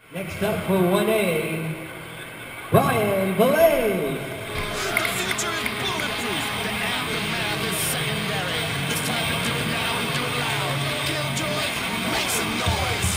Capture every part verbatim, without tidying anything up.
Next up for one A, Brian Villane. The future is bulletproof. The aftermath is secondary. It's time to do it now and do it loud. Killjoy, make some noise.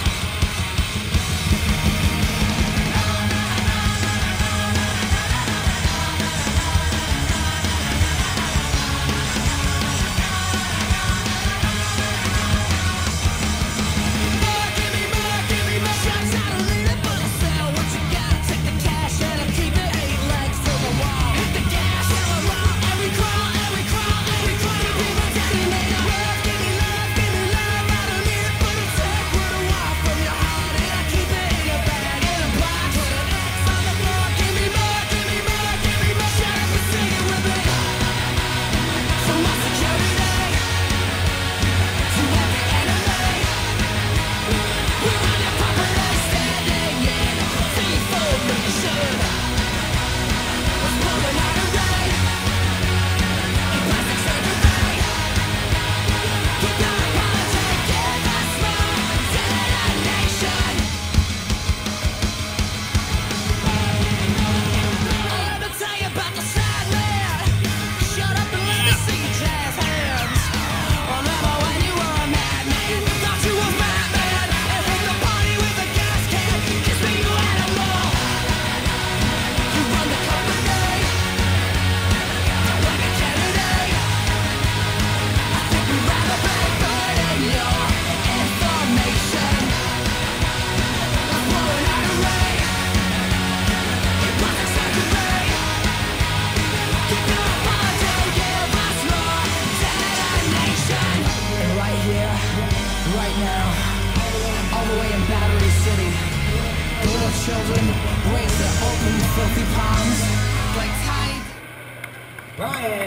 Children raise their open, filthy palms like tide. Brian